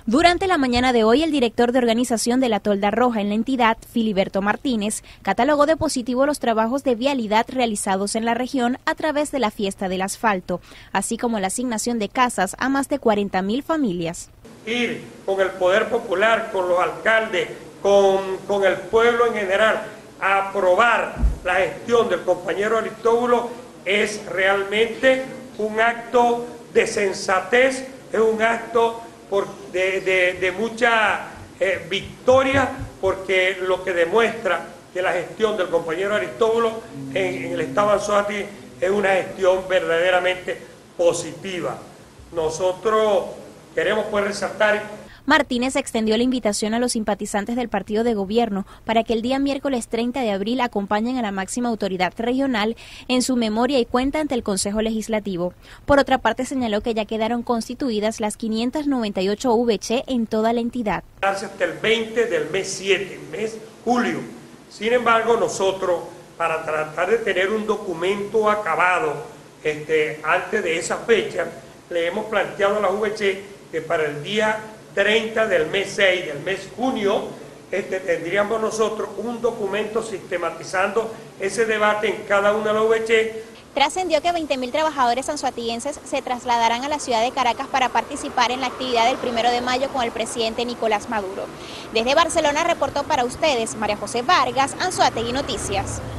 Durante la mañana de hoy, el director de organización de la Tolda Roja en la entidad, Filiberto Martínez, catalogó de positivo los trabajos de vialidad realizados en la región a través de la fiesta del asfalto, así como la asignación de casas a más de 40.000 familias. Ir con el poder popular, con los alcaldes, con el pueblo en general, a aprobar la gestión del compañero Aristóbulo es realmente un acto de sensatez, es un acto de mucha victoria, porque lo que demuestra que la gestión del compañero Aristóbulo en el estado Anzoátegui es una gestión verdaderamente positiva. Nosotros queremos resaltar. Martínez extendió la invitación a los simpatizantes del partido de gobierno para que el día miércoles 30 de abril acompañen a la máxima autoridad regional en su memoria y cuenta ante el Consejo Legislativo. Por otra parte, señaló que ya quedaron constituidas las 598 VC en toda la entidad. Hasta el 20 del mes 7, mes julio. Sin embargo, nosotros, para tratar de tener un documento acabado antes de esa fecha, le hemos planteado a la VC que para el día 30 del mes 6, del mes junio, tendríamos nosotros un documento sistematizando ese debate en cada una de las VC. Trascendió que 20.000 trabajadores anzoáteguenses se trasladarán a la ciudad de Caracas para participar en la actividad del 1 de mayo con el presidente Nicolás Maduro. Desde Barcelona reportó para ustedes María José Vargas, Anzoátegui Noticias.